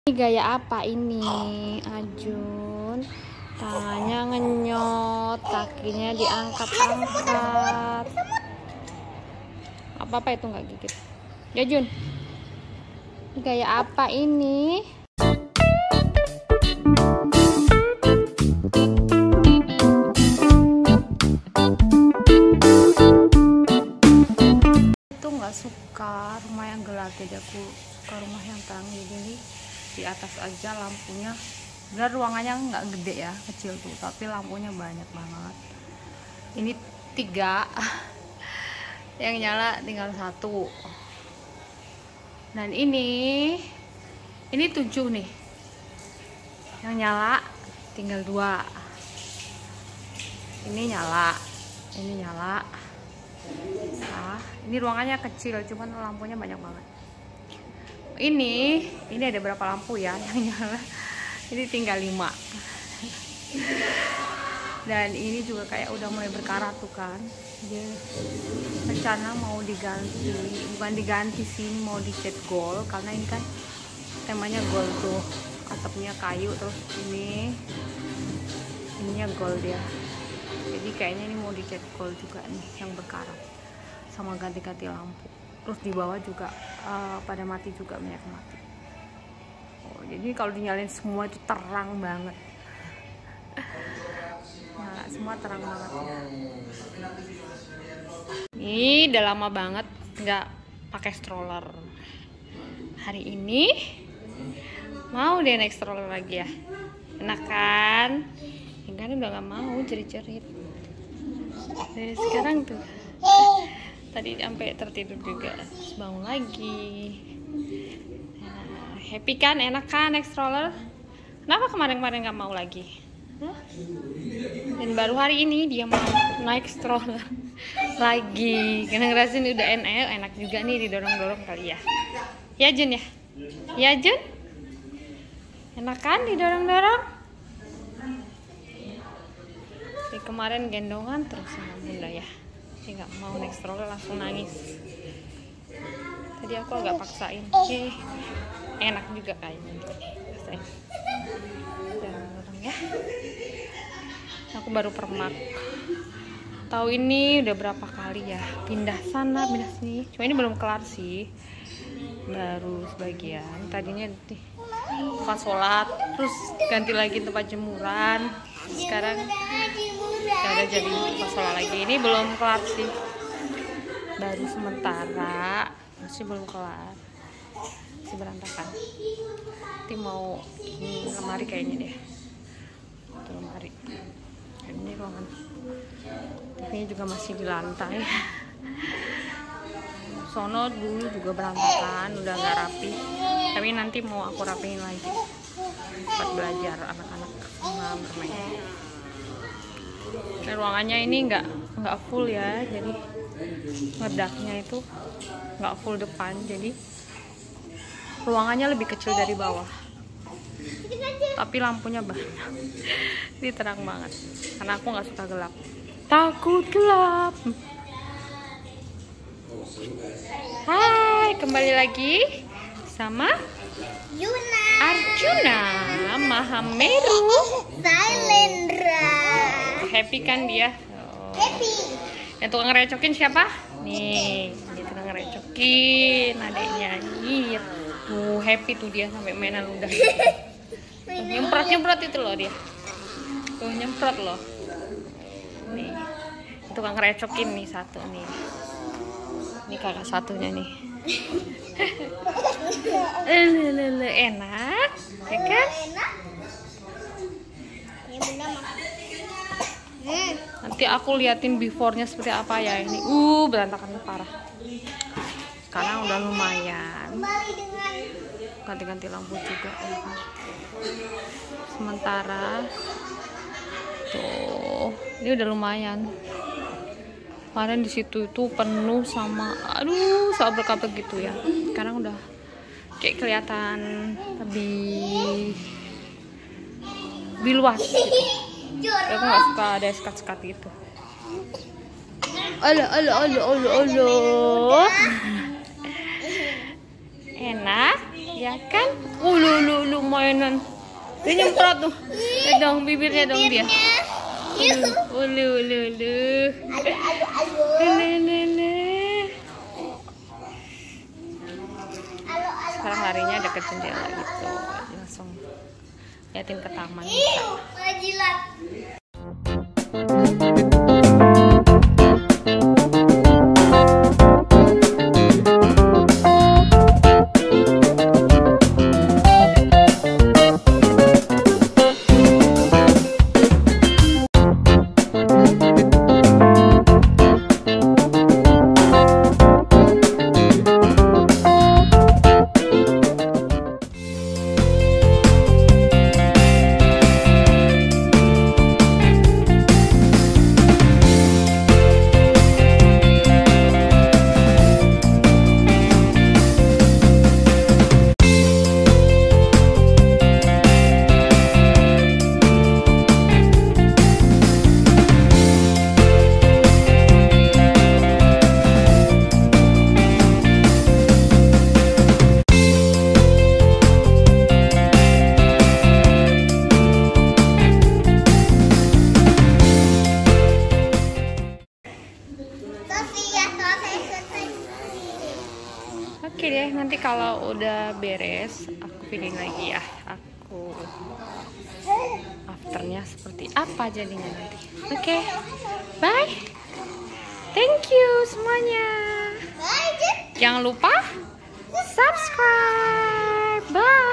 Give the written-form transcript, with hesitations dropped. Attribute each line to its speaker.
Speaker 1: Ini gaya apa ini, Ajun? Tangannya ngenyot, kakinya diangkat-angkat. Apa-apa itu nggak gigit. Ya Jun, gaya apa ini? Itu nggak suka rumah yang gelap, jadi aku suka rumah yang terang. Jadi ini di atas aja lampunya. Benar ruangannya nggak gede ya, kecil tuh, tapi lampunya banyak banget. Ini 3 yang nyala tinggal 1, dan ini 7 nih yang nyala tinggal 2. Ini nyala, ini nyala. Nah, ini ruangannya kecil, cuman lampunya banyak banget. Ini ada berapa lampu ya yang nyala? Ini tinggal 5. Dan ini juga kayak udah mulai berkarat tuh kan. Dia rencana mau diganti, bukan diganti sih, mau dicat gold, karena ini kan temanya gold tuh, atapnya kayu, terus ininya gold ya. Jadi kayaknya ini mau dicat gold juga nih yang berkarat, sama ganti-ganti lampu. Terus di bawah juga pada mati juga, banyak mati. Oh, jadi kalau dinyalain semua itu terang banget. Nyala semua terang banget ya. Ini udah lama banget nggak pakai stroller. Hari ini mau deh naik stroller lagi ya. Enak kan? Yang kan udah nggak mau jerit-jerit. Dari sekarang tuh. Tadi sampai tertidur juga, terus bangun lagi. Nah, happy kan, enak kan naik stroller? Kenapa kemarin-kemarin nggak mau lagi? Hah? Dan baru hari ini dia mau naik stroller lagi. Karena ngerasain udah enak juga nih, didorong-dorong kali ya. Ya Jun ya? Ya Jun? Enak kan didorong-dorong? Kemarin gendongan terus sama bunda ya. Dia nggak mau naik stroller, langsung nangis. Tadi aku agak paksain. Enak juga kayaknya. Paksain. Dorong ya. Aku baru permak. Tahu ini udah berapa kali ya, pindah sana, pindah sini. Cuma ini belum kelar sih. Baru sebagian. Tadinya tempat sholat, terus ganti lagi tempat jemuran. Sekarang udah jadi masalah lagi. Ini belum kelar sih, baru sementara, masih belum kelar, masih berantakan. Nanti mau lemari kayaknya deh, itu lemari. Dan ini ruangan TV-nya juga masih di lantai. Sono dulu juga berantakan, udah nggak rapi, tapi nanti mau aku rapiin lagi buat belajar anak-anak sama bermain. Dan ruangannya ini nggak full ya, jadi ngedaknya itu nggak full depan, jadi ruangannya lebih kecil dari bawah, tapi lampunya banyak. Ini terang banget karena aku nggak suka gelap, takut gelap. Hai, kembali lagi sama
Speaker 2: Yuna,
Speaker 1: Arjuna Mahameru
Speaker 2: Sailendra.
Speaker 1: Happy kan dia?
Speaker 2: Happy.
Speaker 1: Yang tukang ngerecokin siapa? Nih, dia tukang ngerecokin adeknya. Ih, tuh happy tuh dia sampai mainan udah. Nyemprot itu loh dia. Tuh nyemprot loh. Nih, tukang ngerecokin nih satu nih. Ini kakak satunya nih. Enak, ya kan? Nanti aku liatin before-nya seperti apa ya ini. Berantakan parah. Sekarang udah lumayan. Ganti-ganti lampu juga ya kan. Sementara tuh, ini udah lumayan. Kemarin di situ itu penuh sama soal berkabut gitu ya. Sekarang udah kayak kelihatan lebih luas gitu. Aku nggak suka ada sekat-sekat gitu. Enak ya kan? Lu mainan. Dia nyemprot tuh. Lihat dong bibirnya dong dia. Lu. Sekarang larinya deket jendela gitu. Langsung liatin ke taman.
Speaker 2: Jilat.
Speaker 1: Oke deh, nanti kalau udah beres aku pilih lagi ya. Aku afternya seperti apa jadinya nanti. Oke, bye. Thank you semuanya. Jangan lupa subscribe. Bye.